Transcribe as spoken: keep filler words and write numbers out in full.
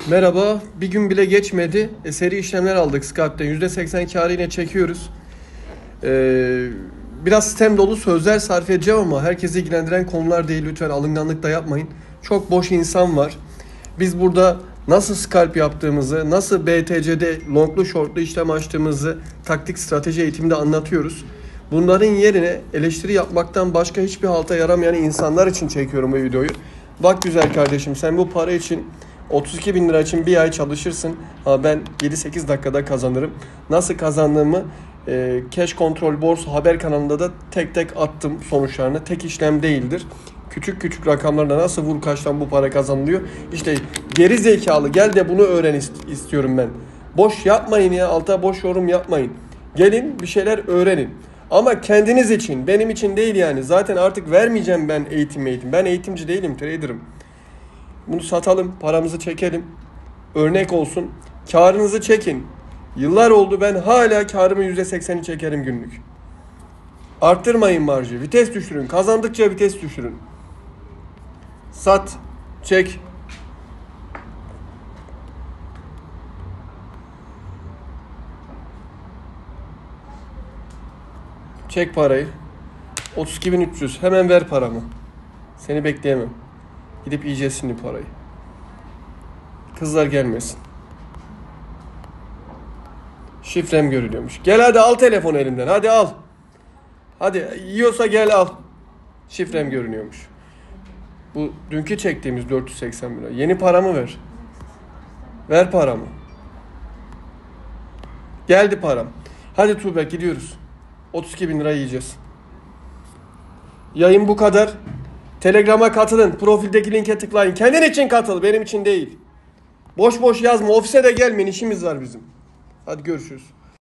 Merhaba, bir gün bile geçmedi. E, seri işlemler aldık Skype'den. yüzde seksen kârı yine çekiyoruz. Ee, biraz sistem dolu sözler sarf edeceğim ama herkesi ilgilendiren konular değil. Lütfen alınganlık da yapmayın. Çok boş insan var. Biz burada nasıl scalp yaptığımızı, nasıl B T C'de longlu shortlu işlem açtığımızı taktik strateji eğitiminde anlatıyoruz. Bunların yerine eleştiri yapmaktan başka hiçbir halta yaramayan insanlar için çekiyorum bu videoyu. Bak güzel kardeşim, sen bu para için otuz iki bin lira için bir ay çalışırsın. Ha, ben yedi sekiz dakikada kazanırım. Nasıl kazandığımı e, Cash Control Borsa haber kanalında da tek tek attım sonuçlarını. Tek işlem değildir. Küçük küçük rakamlarla nasıl vur kaçtan bu para kazanılıyor. İşte geri zekalı gel de bunu öğren ist- istiyorum ben. Boş yapmayın ya, alta boş yorum yapmayın. Gelin bir şeyler öğrenin. Ama kendiniz için, benim için değil yani. Zaten artık vermeyeceğim ben eğitim eğitim. Ben eğitimci değilim, trader'ım. Bunu satalım, paramızı çekelim. Örnek olsun. Karınızı çekin. Yıllar oldu, ben hala karımın yüzde sekseni çekerim günlük. Arttırmayın marjı. Vites düşürün. Kazandıkça vites düşürün. Sat. Çek. Çek parayı. otuz iki bin üç yüz. Hemen ver paramı. Seni bekleyemem. Gidip yiyeceğiz şimdi parayı. Kızlar gelmesin. Şifrem görülüyormuş. Gel hadi al telefonu elimden. Hadi al. Hadi yiyorsa gel al. Şifrem görünüyormuş. Bu dünkü çektiğimiz dört yüz seksen lira. Yeni paramı ver. Ver paramı. Geldi param. Hadi Tuğba gidiyoruz. otuz iki bin lira yiyeceğiz. Yayın bu kadar. Telegram'a katılın. Profildeki linke tıklayın. Kendin için katıl. Benim için değil. Boş boş yazma. Ofise de gelmeyin. İşimiz var bizim. Hadi görüşürüz.